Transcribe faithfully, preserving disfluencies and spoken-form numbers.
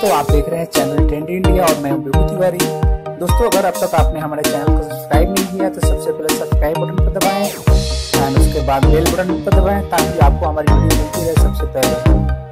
दोस्तों, आप देख रहे हैं चैनल ट्रेंड इंडिया और मैं हूं विभू तिवारी। दोस्तों, अगर अब तक आपने हमारे चैनल को सब्सक्राइब नहीं किया तो सबसे पहले सब्सक्राइब बटन पर दबाएं और उसके बाद बेल बटन पर दबाएं ताकि आपको हमारी वीडियो मिलती रहे सबसे पहले।